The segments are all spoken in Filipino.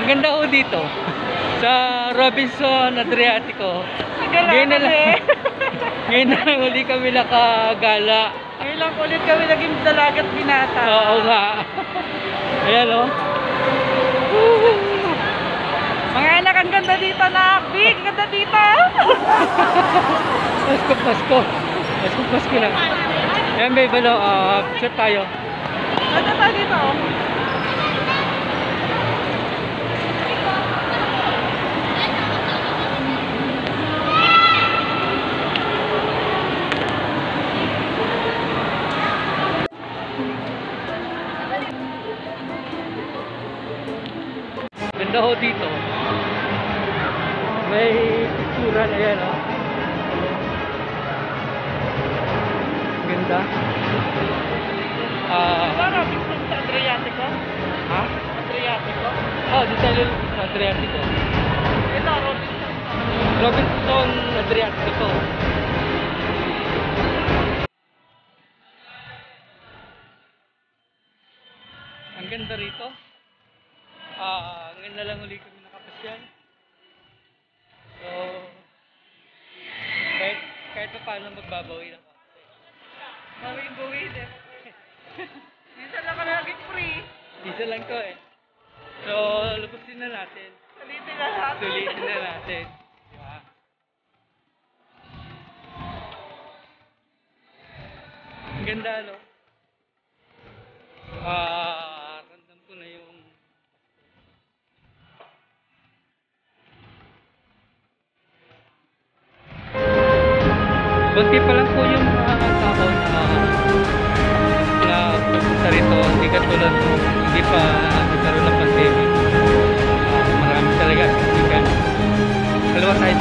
ganda ho dito. Sa Robinson Adriatico. Ngayon na lang. Ngayon na lang uli kami nakagala. Ngayon lang ulit kami naging dalagat binata. Oo nga. Ayan o. Mga anak, ang ganda dito na. Big, ganda dito. Pasko. Pasko lang. Ayan may balo, picture tayo. Ganda tayo dito. Ganda ho dito. May picture na yan o. Ganda. Para Robinson sa Adriatico. Ha? Adriatico. Oh, dito sa Adriatico. Ito, Robinson. Robinson Adriatico. Ang ganda rito. Ngayon na lang uli kami nakapasyal. So, kahit pa paano magbabawi na konti. Bawi-bawi din. Minsan lang ka laging free. Dito lang to eh. So, lubusin na natin. Sulitin na natin. Sulitin na natin. Diba? Ang ganda no? Random ko na yung konti pa lang po yung tao na pupunta rito. Hindi katulad nung hindi pa nagkaroon ng pandemic. Marami talaga siksikan. Dalawa tayo.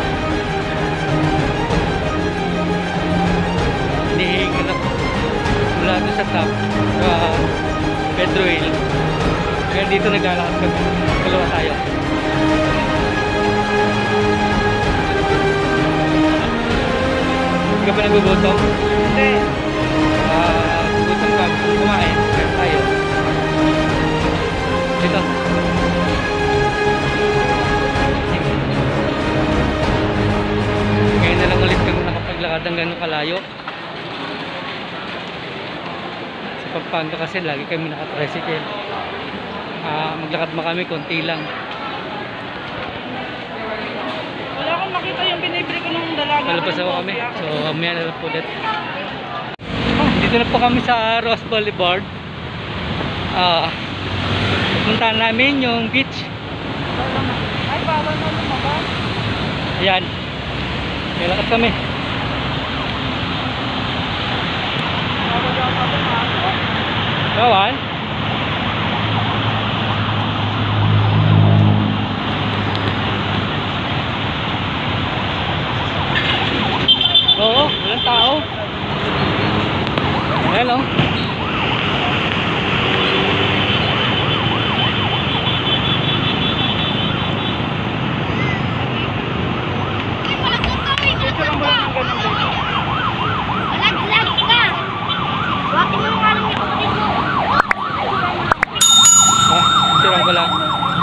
Hinihinga na po. Mula doon sa top. Sa Pedro Hill. Kaya dito naglalakad kami. Dalawa tayo. Hindi ka ba nagugutom? Hindi. Gutom ka. Kumain. Kaya tayo. Dito. Ngayon na lang ulit kami nakapaglakad ng gano'ng kalayo. Sa Pampanga kasi lagi kami nakatricycle. Maglakad mo kami, konti lang. Wala akong makita yung binibili ko nung dalaga. Palabas ako kami. So, mamaya na lang po ulit. Dito na po kami sa Ross Boulevard. Pupuntahan namin yung beach. Ay, bawal na lumabas. Ayan. May lakad kami. Bawal na pumasok. Bawal? Oo, walang tao. Ayan o. Picture mo lang ng ganun dito. Lag ka! Bakit mo yung alam niyo kapatid mo? Sirang ko lang.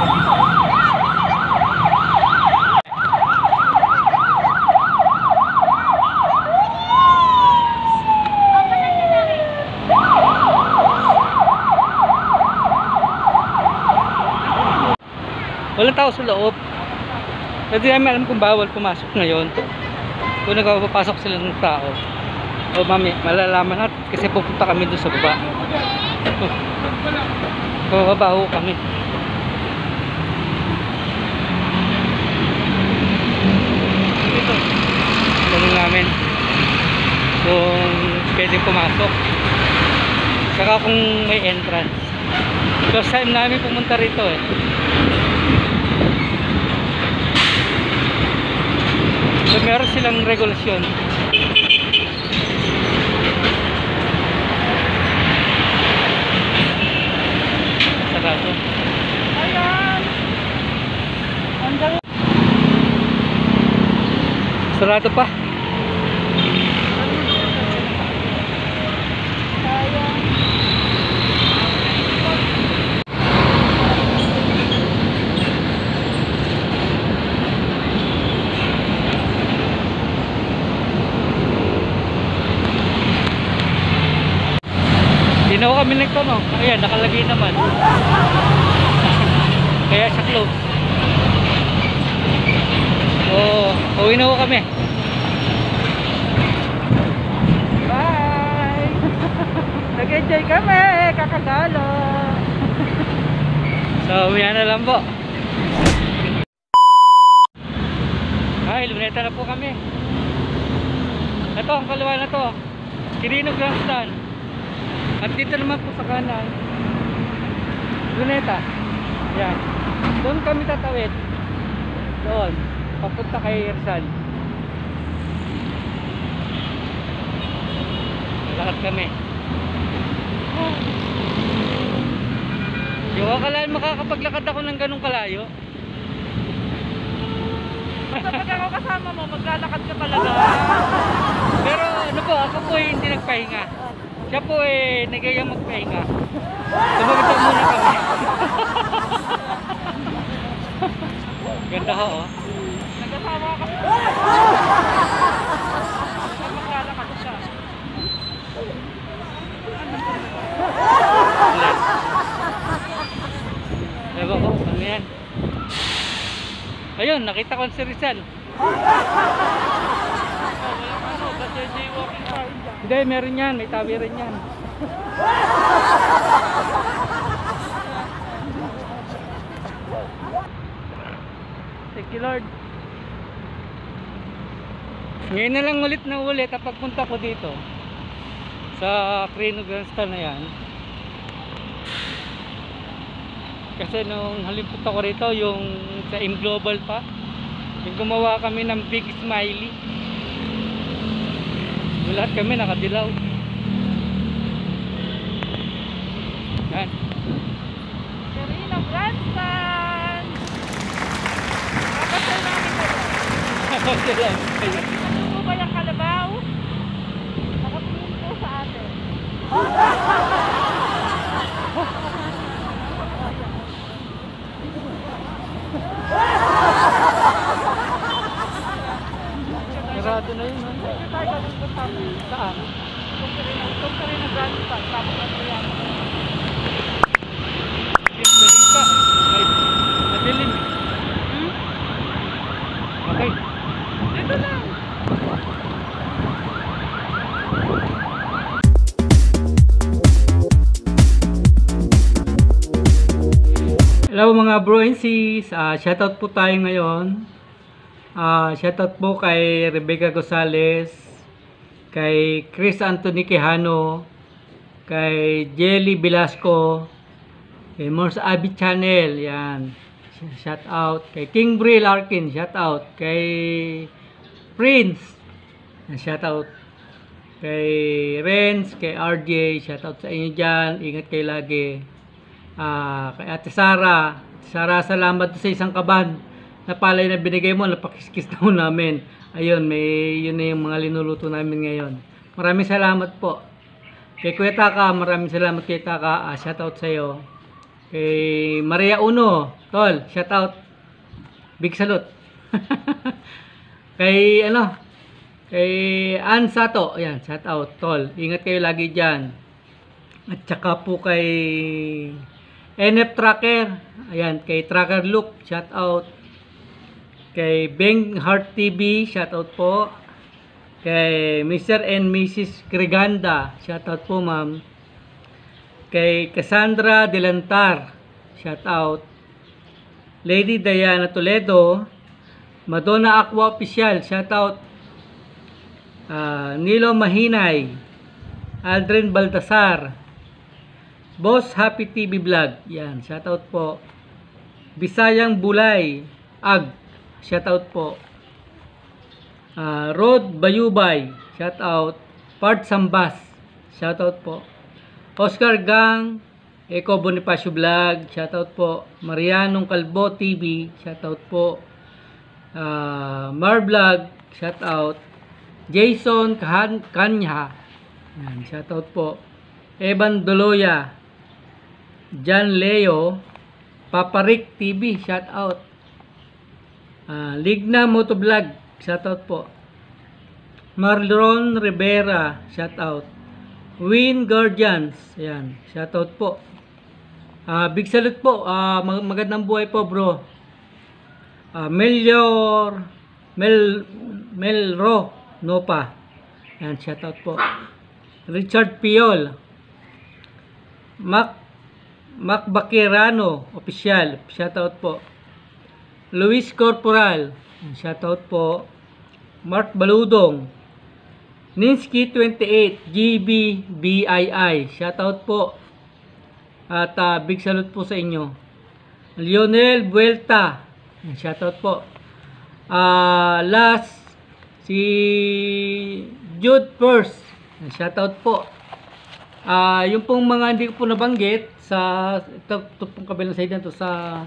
Walang tao sa loob. Hindi namin alam kung bawal pumasok ngayon. Kung nagpapasok sila ng tao. O mami, malalaman natin kasi pupunta kami doon sa baba. Babaho kami. Tanong namin kung pwede pumasok. Saka kung may entrance. First time namin pumunta rito eh. So meron silang regulasyon. Sarado. Ayan. Andang. Sarado pa. na ho kami nagtanong. Ayan, nakalagay naman. Kaya siya close. Oo, uwi na ho kami. Bye! Nag-enjoy kami, kakagalo. So, uwi na lang po. Ay, luneta na po kami. Ito, ang kaliwa na to. Quirino Grandstand. At dito naman po sa kanan, luneta. Yan. Doon kami tatawid. Doon. Papunta kay Rizal. Lakad kami. Yung akalaan makakapaglakad ako ng ganong kalayo. Basta pag ako kasama mo, maglalakad ka talaga. Pero ano po, ako po hindi nagpahinga. Siya po nagayang magpahinga. Tumagod muna kami. Ganda ho, oh. Nagkasama ka kasi. Maglalakad siya. Ulan. Ewan ko, ano yan? Ayun, nakita ko si Rizal. Ano, kasi jaywalking sign dyan. Hindi, meron yan. May tabi rin yan. Thank you, Lord. Ngayon na lang ulit at pagpunta ko dito sa Quirino Grandstand na yan. Kasi nung halipunta ko rito, yung sa Global pa, yung gumawa kami ng big smiley. Lahat kami nakadilaw. Yan. Quirino Grandstand! Kapasal namin kayo. Nakadilaw. Ano ba yung kalabaw? Nakatingin po sa atin. Sarado na yun, no? Kasi tayo ganun ko sabi. Saan? Kung Quirino Grandstand, tapos ano yan? Dilim pa. Ay, madilim. Okay. Dito lang. Hello mga bro and sis, shoutout po tayo ngayon. Shoutout po kay Rebecca Gonzalez, kay Chris Anthony Quijano, kay Jelly Velasco, kay Morse Abi Channel, yan. Shoutout kay King Bril Arkin, shoutout kay Prince, shoutout kay Renz, kay RJ, shoutout sa inyo dyan, ingat kayo lagi. Kay Ate Sara, salamat sa isang kaban na palay na binigay mo, napakiskis na mo namin. Ayun, yun na yung mga linuluto namin ngayon. Maraming salamat po. Kay Kuya Taka, maraming salamat kay Taka, shoutout sa iyo. Kay Maria Uno, tol, shoutout. Big salute. Kay Ann Sato, ayan, shoutout, tol. Ingat kayo lagi diyan. At saka po kay NF Tracker, ayan, kay Tracker Look, shout out. Kay Beng Heart TV, shout out po. Kay Mr. and Mrs. Griganda, shout out po ma'am. Kay Cassandra Delantar, shout out. Lady Diana Toledo, Madonna Aqua Official, shout out. Nilo Mahinay, Aldrin Baltasar, Boss Happy TV Vlog, yan, shoutout po. Bisayang Bulay, shoutout po. Rod Bayubay, shoutout. Part Sambas, shoutout po. Oscar Gang, Eco Bonifacio Vlog, shoutout po. Marianong Calbo TV, shoutout po. Mar Vlog, shoutout. Jason Kanya, yan, shoutout po. Evan Doloya, John Leo, Paparik TV, shout out. Ligna Motovlog, shout out po. Marlon Rivera, shout out. Win Guardians. Ayan, shoutout po. Big salute po. Magandang buhay po, bro. Melro Nopa. Ayan, shoutout po. Richard Piol. Mac Bakirano, official. Shoutout po. Luis Corporal. Shoutout po. Mark Baludong. Ninsky 28, GBBII. Shoutout po. At big salute po sa inyo. Lionel Vuelta. Shoutout po. Last si Jude First. Shoutout po. Yung pong mga hindi ko po nabanggit sa ito pong kabilang side na to sa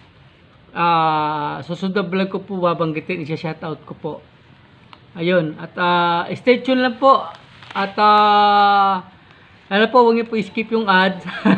susunod na vlog ko po babanggitin, i-shoutout ko po. Ayun, at stay tuned lang po. At ano po, huwag niyo po skip yung ads.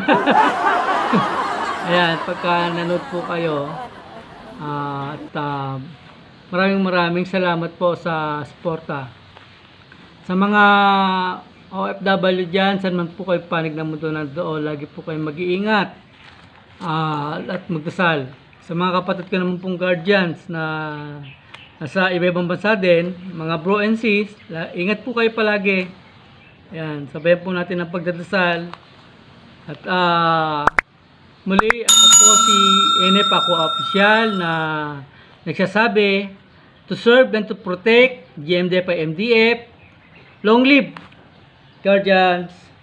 Ayan, pagka nanood po kayo. At maraming salamat po sa suporta. Sa mga OFW dyan, saan man po kayo panig ng mundo nandoon, lagi po kayo mag-iingat at magdasal. Sa mga kapatid ko naman pong guardians na nasa iba-ibang bansa din, mga bro and sis, ingat po kayo palagi. Ayan, sabayan po natin ang pagdadasal. At muli, ako po si NF, ako official na nagsasabi, to serve and to protect, GMDF ay MDF. Long live, Guardians!